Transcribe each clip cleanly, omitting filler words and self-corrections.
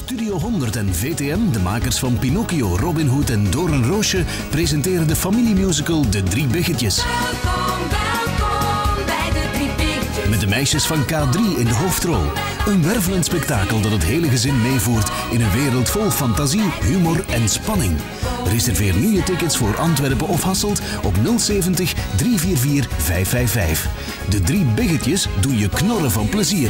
Studio 100 en VTM, de makers van Pinocchio, Robin Hood en Doornroosje, presenteren de familiemusical De Drie Biggetjes. Welkom bij De Drie Biggetjes. Met de meisjes van K3 in de hoofdrol. Een wervelend spektakel dat het hele gezin meevoert in een wereld vol fantasie, humor en spanning. Reserveer nu je tickets voor Antwerpen of Hasselt op 070 344 555. De Drie Biggetjes doen je knorren van plezier.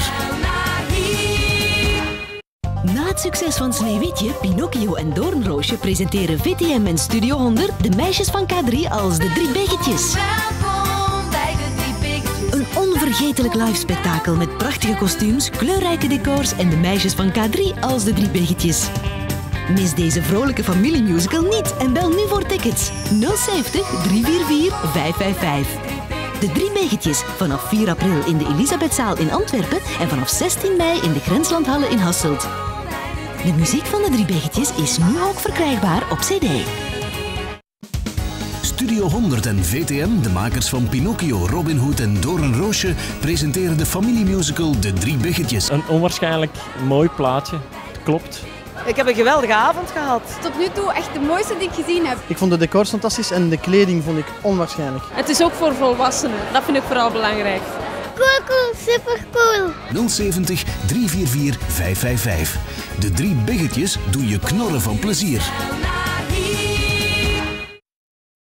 Na het succes van Sneeuwwitje, Pinocchio en Doornroosje presenteren VTM en Studio 100 de meisjes van K3 als De Drie Biggetjes. Welkom bij De Drie Biggetjes. Een onvergetelijk live spektakel met prachtige kostuums, kleurrijke decors en de meisjes van K3 als De Drie Biggetjes. Mis deze vrolijke familiemusical niet en bel nu voor tickets 070 344 555. De Drie Biggetjes vanaf 4 april in de Elisabethzaal in Antwerpen en vanaf 16 mei in de Grenslandhallen in Hasselt. De muziek van De Drie Biggetjes is nu ook verkrijgbaar op CD. Studio 100 en VTM, de makers van Pinocchio, Robin Hood en Doornroosje, presenteren de familiemusical De Drie Biggetjes. Een onwaarschijnlijk mooi plaatje, het klopt. Ik heb een geweldige avond gehad. Tot nu toe echt de mooiste die ik gezien heb. Ik vond de decors fantastisch en de kleding vond ik onwaarschijnlijk. Het is ook voor volwassenen, dat vind ik vooral belangrijk. Cool, super cool. 070 344 555. De Drie Biggetjes doen je knorren van plezier.